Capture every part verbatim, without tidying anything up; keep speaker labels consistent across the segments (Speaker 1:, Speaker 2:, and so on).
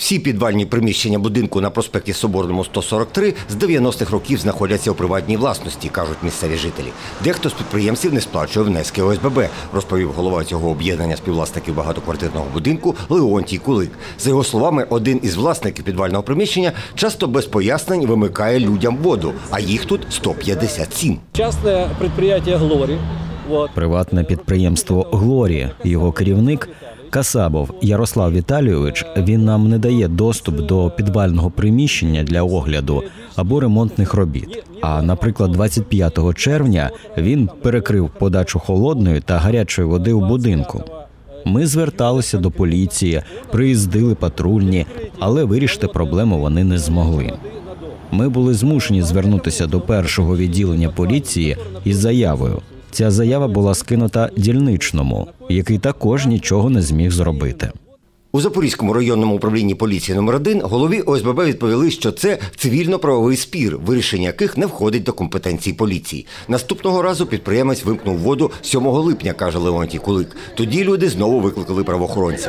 Speaker 1: Всі підвальні приміщення будинку на проспекті Соборному сто сорок три з дев'яностих років знаходяться у приватній власності, кажуть місцеві жителі. Дехто з підприємців не сплачує внески О С Б Б, розповів голова цього об'єднання співвласників багатоквартирного будинку Леонтій Кулик. За його словами, один із власників підвального приміщення часто без пояснень вимикає людям воду, а їх тут сто п'ятдесят сім.
Speaker 2: Частне підприємство «Глорі».
Speaker 3: Приватне підприємство «Глорі», його керівник Касабов Ярослав Віталійович, він нам не дає доступ до підвального приміщення для огляду або ремонтних робіт. А, наприклад, двадцять п'ятого червня він перекрив подачу холодної та гарячої води у будинку. Ми зверталися до поліції, приїздили патрульні, але вирішити проблему вони не змогли. Ми були змушені звернутися до першого відділення поліції із заявою. Ця заява була скинута дільничному, який також нічого не зміг зробити.
Speaker 1: У Запорізькому районному управлінні поліції номер один голові О С Б Б відповіли, що це цивільно-правовий спір, вирішення яких не входить до компетенції поліції. Наступного разу підприємець вимкнув воду сьомого липня, каже Леонтій Кулик. Тоді люди знову викликали правоохоронців.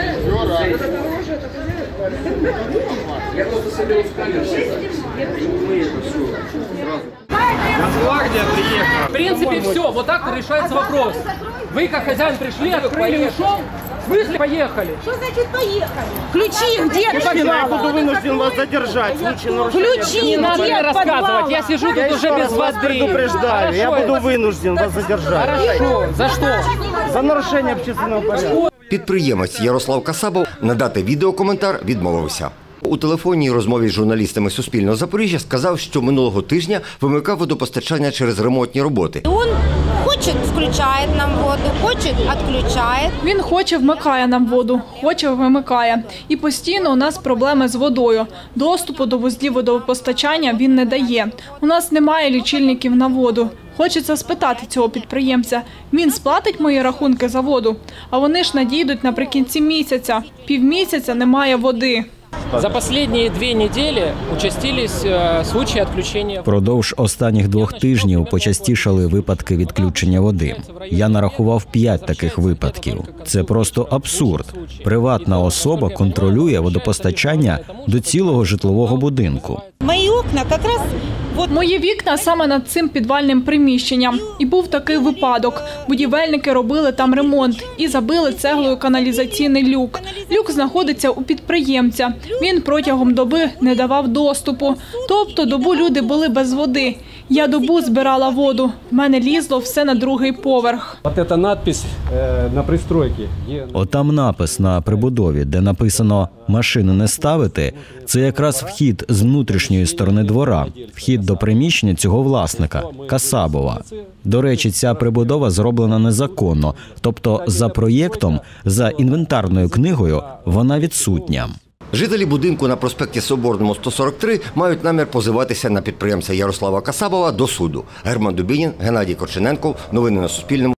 Speaker 4: В принципе, все. Вот так решается вопрос. Вы, как хозяин, пришли, открыли, ушел. В смысле поехали?
Speaker 5: Что значит поехали? Ключи где?
Speaker 6: Я буду вынужден вас задержать в случае нарушения.
Speaker 5: Ключи
Speaker 4: Не надо мне рассказывать. Я сижу тут уже без
Speaker 6: вас
Speaker 4: воды.
Speaker 6: предупреждаю, я
Speaker 4: Хорошо.
Speaker 6: буду вынужден вас задержать.
Speaker 4: Хорошо. За что?
Speaker 6: За нарушение общественного порядка.
Speaker 1: Підприємець Ярослав Касабов надати відеокоментар відмовився. У телефонній розмові з журналістами Суспільного Запоріжжя сказав, що минулого тижня вимикав водопостачання через ремонтні роботи.
Speaker 5: Он хочет, включает нам воду, хочет, отключает.
Speaker 7: Він хоче, вмикає нам воду, хоче, вимикає. І постійно у нас проблеми з водою. Доступу до вузлів водопостачання він не дає. У нас немає лічильників на воду. Хочеться спитати цього підприємця. Він сплатить мої рахунки за воду? А вони ж надійдуть наприкінці місяця. Півмісяця немає води.
Speaker 4: За останні дві неділі участились случаї відключення.
Speaker 3: Продовж останніх двох тижнів почастішали випадки відключення води. Я нарахував п'ять таких випадків. Це просто абсурд. Приватна особа контролює водопостачання до цілого житлового будинку.
Speaker 5: Мої окна якраз вот.
Speaker 7: Мої вікна саме над цим підвальним приміщенням. І був такий випадок. Будівельники робили там ремонт і забили цеглою каналізаційний люк. Люк знаходиться у підприємця. Він протягом доби не давав доступу. Тобто добу люди були без води. Я добу збирала воду. В мене лізло все на другий поверх.
Speaker 2: От ця надпись на пристройці.
Speaker 3: Отам напис на прибудові, де написано «машини не ставити», це якраз вхід з внутрішньої сторони двора, вхід до приміщення цього власника – Касабова. До речі, ця прибудова зроблена незаконно, тобто за проєктом, за інвентарною книгою вона відсутня.
Speaker 1: Жителі будинку на проспекті Соборному сто сорок три мають намір позиватися на підприємця Ярослава Касабова до суду. Герман Дубінін, Геннадій Корчененков. Новини на Суспільному.